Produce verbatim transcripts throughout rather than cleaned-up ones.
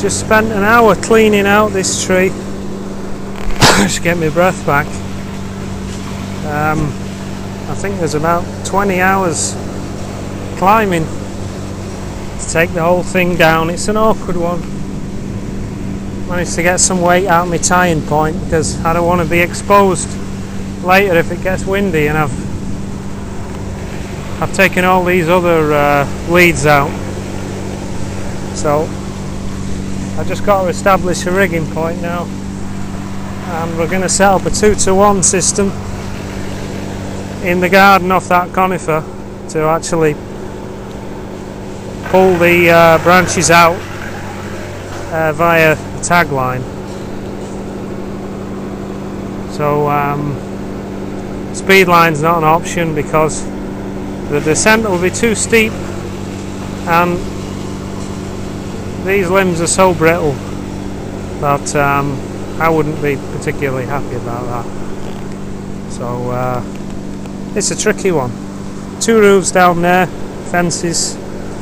just spent an hour cleaning out this tree just to get my breath back. Um, I think there's about twenty hours climbing to take the whole thing down. It's an awkward one. Managed to get some weight out of my tying point because I don't want to be exposed later if it gets windy, and I've I've taken all these other uh, leads out, so I just got to establish a rigging point now, and we're going to set up a two to one system in the garden off that conifer to actually pull the uh, branches out uh, via the tag line. So um, speed line's not an option because the descent will be too steep and these limbs are so brittle that um, I wouldn't be particularly happy about that. So uh, it's a tricky one. Two roofs down there, fences,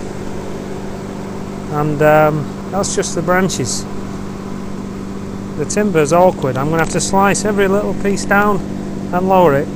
and um, that's just the branches. The timber's awkward. I'm going to have to slice every little piece down and lower it.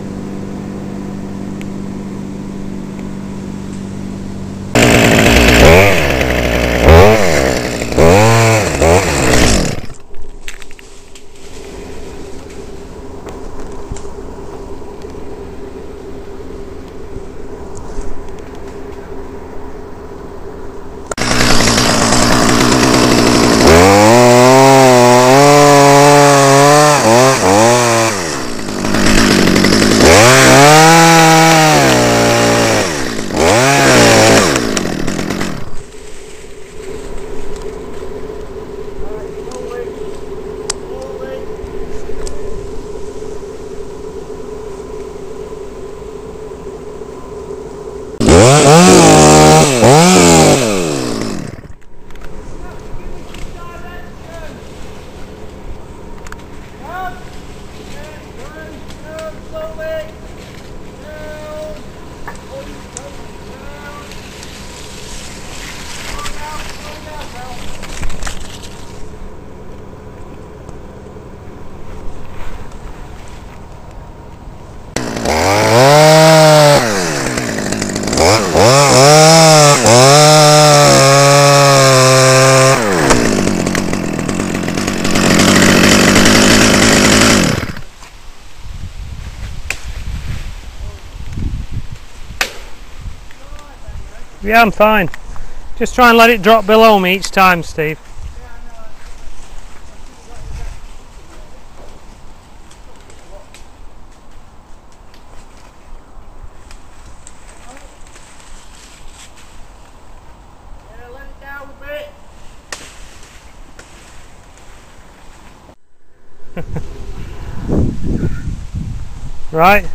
Yeah, I'm fine. Just try and let it drop below me each time, Steve. Yeah, let it down a bit. Right.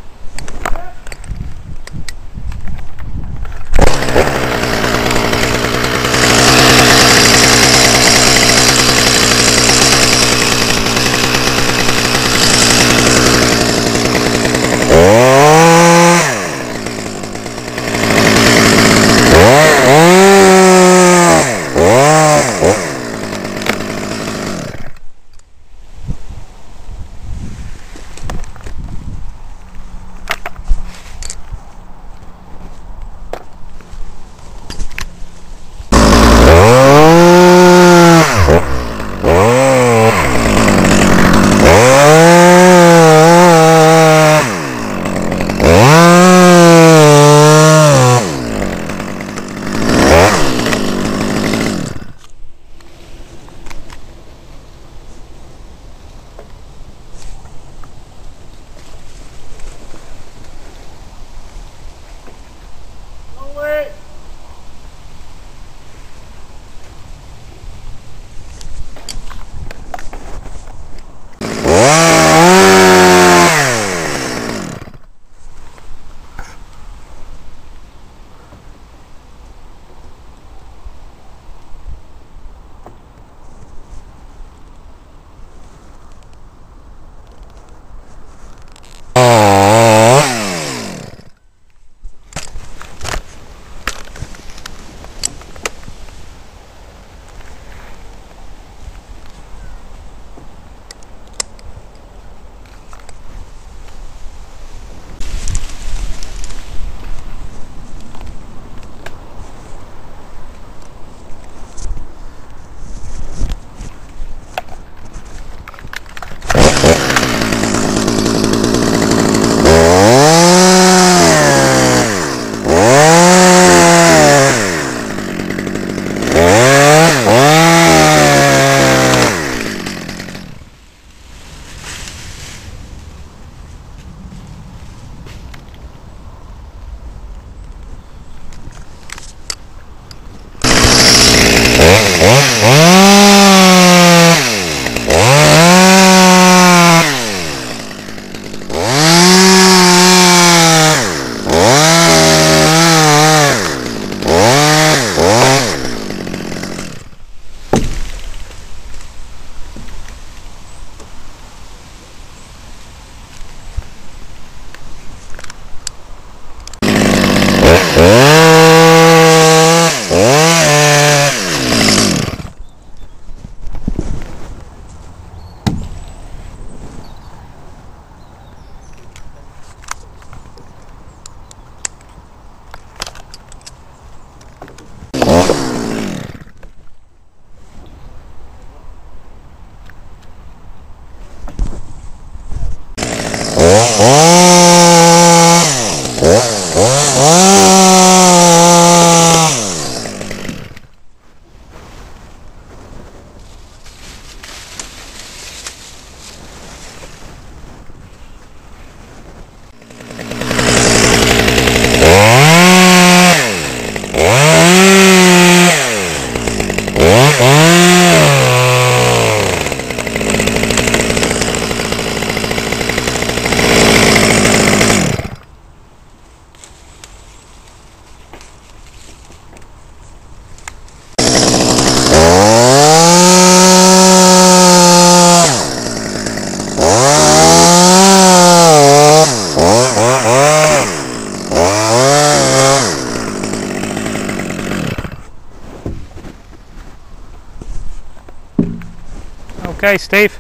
Okay, Steve.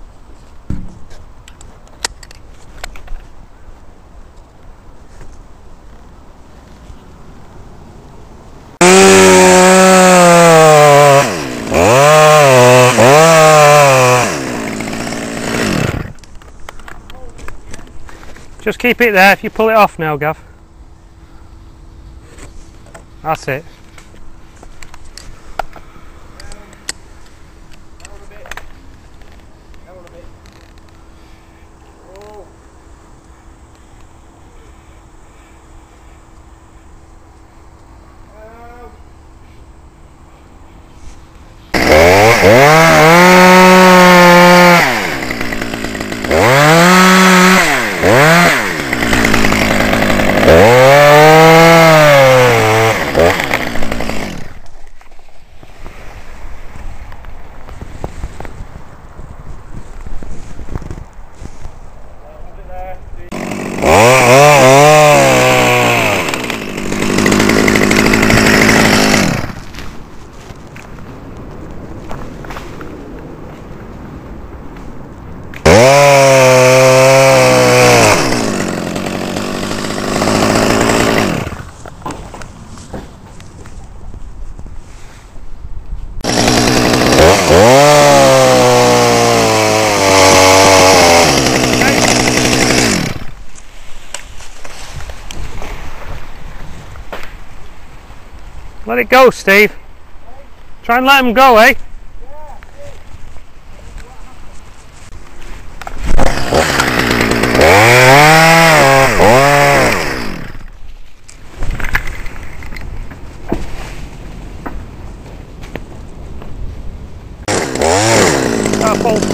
Just keep it there. If you pull it off now, Gav. That's it. Let it go, Steve. Try and let him go, eh? Careful.